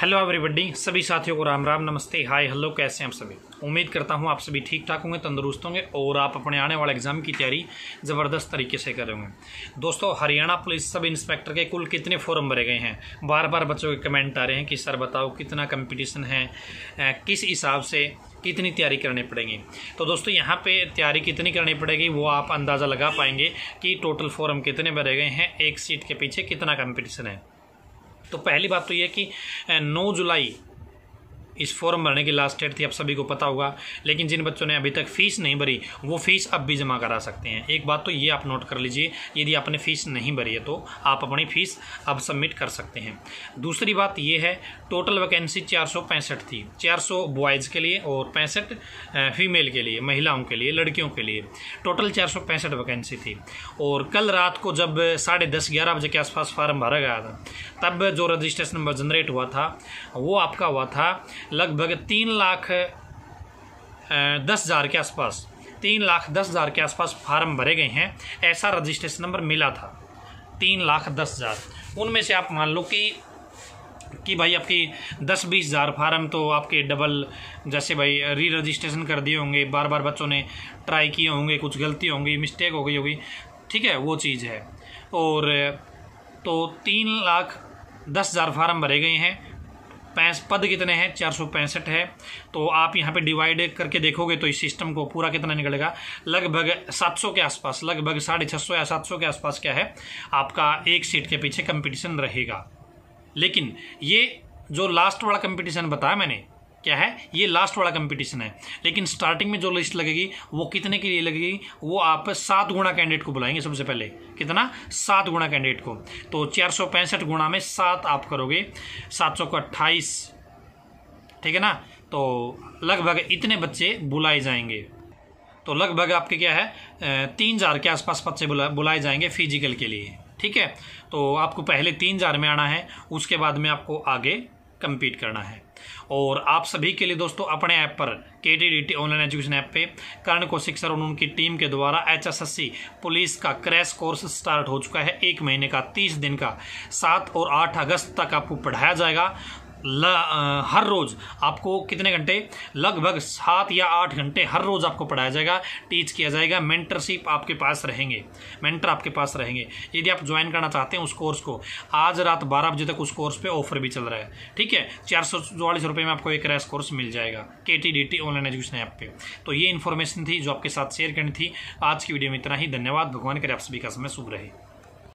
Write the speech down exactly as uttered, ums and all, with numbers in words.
Hello everybody, सभी साथियों को राम राम, नमस्ते, हाय, हेलो। कैसे हैं आप सभी? उम्मीद करता हूं आप सभी ठीक ठाक होंगे, तंदुरुस्त होंगे और आप अपने आने वाले एग्जाम की तैयारी ज़बरदस्त तरीके से कर रहे होंगे। दोस्तों, हरियाणा पुलिस सब इंस्पेक्टर के कुल कितने फॉर्म भरे गए हैं? बार बार बच्चों के कमेंट आ रहे हैं कि सर बताओ कितना कंपटीशन है, किस हिसाब से कितनी तैयारी करनी पड़ेगी। तो दोस्तों, यहाँ पे तैयारी कितनी करनी पड़ेगी वो आप अंदाज़ा लगा पाएंगे कि टोटल फॉर्म कितने भरे गए हैं, एक सीट के पीछे कितना कंपटीशन है। तो पहली बात तो ये कि नौ जुलाई इस फॉर्म भरने की लास्ट डेट थी, आप सभी को पता होगा। लेकिन जिन बच्चों ने अभी तक फ़ीस नहीं भरी वो फ़ीस अब भी जमा करा सकते हैं। एक बात तो ये आप नोट कर लीजिए, यदि आपने फ़ीस नहीं भरी है तो आप अपनी फ़ीस अब सबमिट कर सकते हैं। दूसरी बात ये है, टोटल वैकेंसी चार सौ पैंसठ थी, चार सौ बॉयज़ के लिए और पैंसठ फीमेल के लिए, महिलाओं के लिए, लड़कियों के लिए। टोटल चार सौ पैंसठ वैकेंसी थी। और कल रात को जब साढ़े दस ग्यारह बजे के आसपास फार्म भरा गया था, तब जो रजिस्ट्रेशन नंबर जनरेट हुआ था वो आपका हुआ था लगभग तीन लाख दस हज़ार के आसपास। तीन लाख दस हज़ार के आसपास फार्म भरे गए हैं, ऐसा रजिस्ट्रेशन नंबर मिला था, तीन लाख दस हज़ार। उनमें से आप मान लो कि कि भाई आपकी दस बीस हज़ार फार्म तो आपके डबल, जैसे भाई री रजिस्ट्रेशन कर दिए होंगे, बार बार बच्चों ने ट्राई किए होंगे, कुछ गलती होंगी, मिस्टेक हो गई होगी, ठीक है, वो चीज़ है। और तो तीन लाख दस हज़ार फार्म भरे गए हैं, पैंस पद कितने हैं? चार सौ पैंसठ है। तो आप यहाँ पे डिवाइड करके देखोगे तो इस सिस्टम को पूरा कितना निकलेगा? लगभग सात सौ के आसपास, लगभग साढ़े छः सौ या सात सौ के आसपास क्या है आपका एक सीट के पीछे कंपटीशन रहेगा। लेकिन ये जो लास्ट वाला कंपटीशन बताया मैंने, क्या है ये? लास्ट वाला कंपटीशन है। लेकिन स्टार्टिंग में जो लिस्ट लगेगी वो कितने के लिए लगेगी? वो आप सात गुना कैंडिडेट को बुलाएंगे सबसे पहले। कितना? सात गुना कैंडिडेट को। तो चार सौ पैंसठ गुना में सात आप करोगे, सात सौ को अट्ठाईस, ठीक है ना? तो लगभग इतने बच्चे बुलाए जाएंगे। तो लगभग आपके क्या है, तीन हज़ार के आसपास बच्चे बुला बुलाए जाएंगे फिजिकल के लिए, ठीक है। तो आपको पहले तीन हज़ार में आना है, उसके बाद में आपको आगे कम्पीट करना है। और आप सभी के लिए दोस्तों अपने ऐप पर, K T D T online education app पे, कर्ण कौशिक सर और उनकी टीम के द्वारा H S S C police का क्रैश कोर्स स्टार्ट हो चुका है। एक महीने का, तीस दिन का, सात और आठ अगस्त तक आपको पढ़ाया जाएगा। ल, आ, हर रोज़ आपको कितने घंटे? लगभग सात या आठ घंटे हर रोज़ आपको पढ़ाया जाएगा, टीच किया जाएगा। मेंटरशिप आपके पास रहेंगे, मेंटर आपके पास रहेंगे। यदि आप ज्वाइन करना चाहते हैं उस कोर्स को, आज रात बारह बजे तक उस कोर्स पे ऑफर भी चल रहा है, ठीक है। चार सौ चौवालीस रुपये में आपको एक क्रैश कोर्स मिल जाएगा के T D T online education app पे। तो ये इन्फॉर्मेशन थी जो आपके साथ शेयर करनी थी। आज की वीडियो में इतना ही। धन्यवाद। भगवान करे आप सभी का समय शुभ रहे।